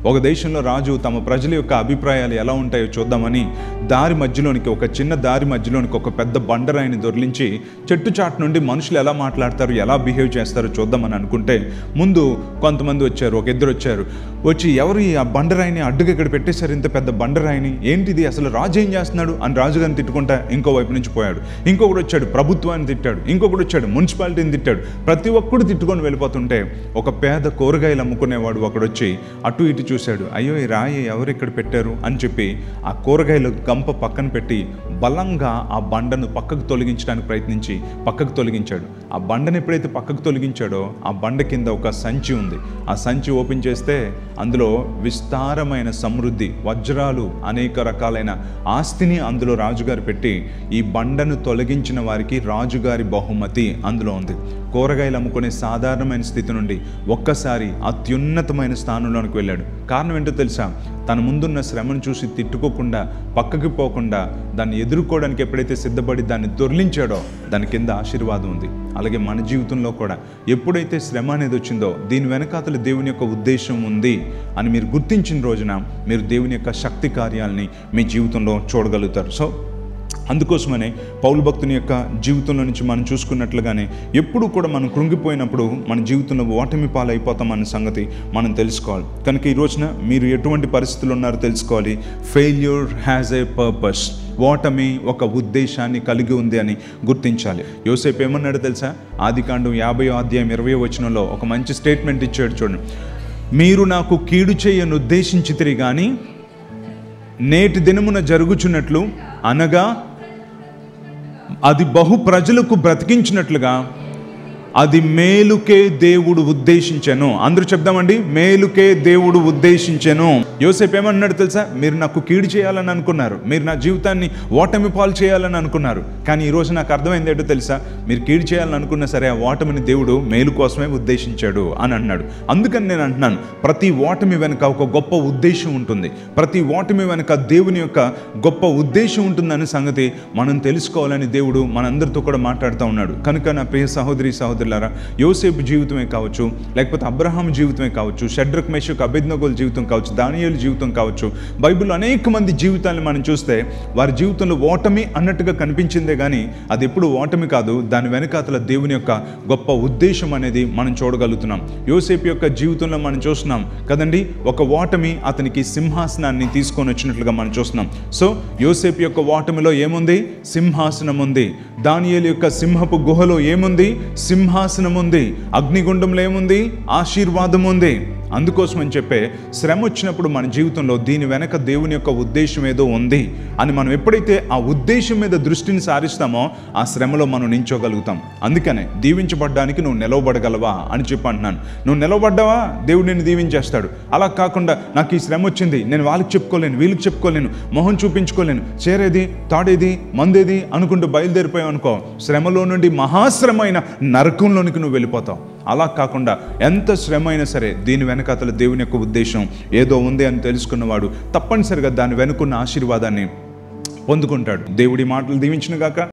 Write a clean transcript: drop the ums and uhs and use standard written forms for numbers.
ఒక దేశంలో రాజు తమ ప్రజల యొక్క అభిప్రాయాలు ఎలా ఉంటాయో చూద్దామని దారి మధ్యలోనికి, ఒక చిన్న దారి మధ్యలోనికి ఒక పెద్ద బండరాయిని దొర్లించి చెట్టు చాటు నుండి మనుషులు ఎలా మాట్లాడతారు, ఎలా బిహేవ్ చేస్తారో చూద్దామని అనుకుంటే ముందు కొంతమంది వచ్చారు, ఒక ఇద్దరు వచ్చారు. వచ్చి ఎవరు ఈ ఆ బండరాయిని అడ్డుగా ఇక్కడ పెట్టేశారు, ఇంత పెద్ద బండరాయిని, ఏంటిది అసలు రాజు ఏం చేస్తున్నాడు అని రాజుగారిని తిట్టుకుంటా ఇంకో వైపు నుంచి పోయాడు. ఇంకొకడు వచ్చాడు ప్రభుత్వాన్ని తిట్టాడు, ఇంకొకడు వచ్చాడు మున్సిపాలిటీని తిట్టాడు. ప్రతి ఒక్కడు తిట్టుకొని వెళ్ళిపోతుంటే ఒక పేద కూరగాయలు అమ్ముకునేవాడు ఒకడు వచ్చి అటు ఇటు చూశాడు. అయ్యో ఈ రాయి ఎవరు ఇక్కడ పెట్టారు అని చెప్పి ఆ కూరగాయలు గంప పక్కన పెట్టి బలంగా ఆ బండను పక్కకు తొలగించడానికి ప్రయత్నించి పక్కకు తొలగించాడు. ఆ బండను ఎప్పుడైతే పక్కకు తొలగించాడో ఆ బండ కింద ఒక సంచి ఉంది. ఆ సంచి ఓపెన్ చేస్తే అందులో విస్తారమైన సమృద్ధి, వజ్రాలు, అనేక రకాలైన ఆస్తిని అందులో రాజుగారు పెట్టి ఈ బండను తొలగించిన వారికి రాజుగారి బహుమతి అందులో ఉంది. కూరగాయలు అమ్ముకునే సాధారణమైన స్థితి నుండి ఒక్కసారి అత్యున్నతమైన స్థానంలోనికి వెళ్ళాడు. కారణం ఏంటో తెలుసా? తన ముందున్న శ్రమను చూసి తిట్టుకోకుండా, పక్కకి పోకుండా దాన్ని ఎదుర్కోవడానికి ఎప్పుడైతే సిద్ధపడి దాన్ని దొర్లించాడో దాని కింద ఆశీర్వాదం ఉంది. అలాగే మన జీవితంలో కూడా ఎప్పుడైతే శ్రమ అనేది వచ్చిందో దీని వెనకాతల దేవుని యొక్క ఉద్దేశం ఉంది అని మీరు గుర్తించిన రోజున మీరు దేవుని యొక్క శక్తి కార్యాలని మీ జీవితంలో చూడగలుగుతారు. సో అందుకోసమనే పౌలు భక్తుని యొక్క జీవితంలో నుంచి మనం చూసుకున్నట్లుగానే ఎప్పుడు కూడా మనం కృంగిపోయినప్పుడు మన జీవితంలో ఓటమి పాలైపోతామన్న సంగతి మనం తెలుసుకోవాలి. కనుక ఈ రోజున మీరు ఎటువంటి పరిస్థితులు ఉన్నారో తెలుసుకోవాలి. Failure has a purpose. ఓటమి ఒక ఉద్దేశాన్ని కలిగి ఉంది అని గుర్తించాలి. యోసేపు ఏమన్నాడో తెలుసా? ఆదికాండం 50వ అధ్యాయం 20వ వచనంలో ఒక మంచి స్టేట్మెంట్ ఇచ్చాడు. చూడండి, మీరు నాకు కీడు చేయను ఉద్దేశించితిరి గాని నేటి దినమున జరుగుచున్నట్లు అనగా అది బహు ప్రజలకు బ్రతికించినట్లుగా అది మేలుకే దేవుడు ఉద్దేశించెను. అందరూ చెప్దామండి, మేలుకే దేవుడు ఉద్దేశించెను. యోసేపు ఏమన్నాడు తెలుసా? మీరు నాకు కీడు చేయాలని అనుకున్నారు, మీరు నా జీవితాన్ని ఓటమి పాలు చేయాలని అనుకున్నారు, కానీ ఈరోజు నాకు అర్థమైంది ఏంటో తెలుసా? మీరు కీడు చేయాలని అనుకున్నా సరే ఆ ఓటమిని దేవుడు మేలు కోసమే ఉద్దేశించాడు అని అన్నాడు. అందుకని నేను అంటున్నాను, ప్రతి ఓటమి వెనుక ఒక గొప్ప ఉద్దేశం ఉంటుంది. ప్రతి ఓటమి వెనుక దేవుని యొక్క గొప్ప ఉద్దేశం ఉంటుందనే సంగతి మనం తెలుసుకోవాలని దేవుడు మనందరితో కూడా మాట్లాడుతూ ఉన్నాడు. కనుక నా ప్రియ సహోదరి సహోదరులారా, యోసేపు జీవితమే కావచ్చు, లేకపోతే అబ్రహాం జీవితమే కావచ్చు, షడ్రక్ మేషక్ అబేద్నెగోల జీవితం కావచ్చు, దానియేలు జీవితం కావచ్చు, బైబిల్లో అనేక మంది జీవితాలను మనం చూస్తే వారి జీవితంలో ఓటమి అన్నట్టుగా కనిపించిందే కానీ అది ఎప్పుడు ఓటమి కాదు. దాని వెనకాతల దేవుని యొక్క గొప్ప ఉద్దేశం అనేది మనం చూడగలుగుతున్నాం. యోసేపు యొక్క జీవితంలో మనం చూస్తున్నాం కదండి, ఒక ఓటమి అతనికి సింహాసనాన్ని తీసుకొని వచ్చినట్లుగా మనం చూస్తున్నాం. సో యోసేపు యొక్క ఓటమిలో ఏముంది? సింహాసనం ఉంది. దానియేలు యొక్క సింహపు గుహలో ఏముంది? సింహాసనం ఉంది. అగ్నిగుండంలో ఏముంది? ఆశీర్వాదం ఉంది. అందుకోసం అని చెప్పే శ్రమ వచ్చినప్పుడు మన జీవితంలో దీని వెనక దేవుని యొక్క ఉద్దేశం ఏదో ఉంది అని మనం ఎప్పుడైతే ఆ ఉద్దేశం మీద దృష్టిని సారిస్తామో ఆ శ్రమలో మనం నించోగలుగుతాం. అందుకనే దీవించబడ్డానికి నువ్వు నిలవబడగలవా అని చెప్పి అంటున్నాను. నువ్వు నిలవబడ్డావా దేవుడు నిన్ను దీవించేస్తాడు. అలా కాకుండా నాకు ఈ శ్రమ వచ్చింది, నేను వాళ్ళకి చెప్పుకోలేను, వీళ్ళకి చెప్పుకోలేను, మొహం చూపించుకోలేను, చేరేది తాడేది మందేది అనుకుంటూ బయలుదేరిపోయావు అనుకో, శ్రమలో నుండి మహాశ్రమైన నరకంలోనికి నువ్వు వెళ్ళిపోతావు. అలా కాకుండా ఎంత శ్రమ అయినా సరే దీని వెనకాతల దేవుని యొక్క ఉద్దేశం ఏదో ఉంది అని తెలుసుకున్నవాడు తప్పనిసరిగా దాని వెనుకున్న ఆశీర్వాదాన్ని పొందుకుంటాడు. దేవుడి మాటలు దీవించును గాక.